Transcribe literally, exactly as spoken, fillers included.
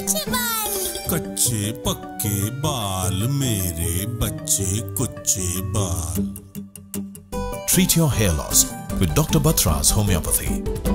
कुछ बाल। कच्चे पक्के बाल, मेरे बच्चे कुच्चे बाल। Treat your hair loss with Doctor Batra's Homeopathy.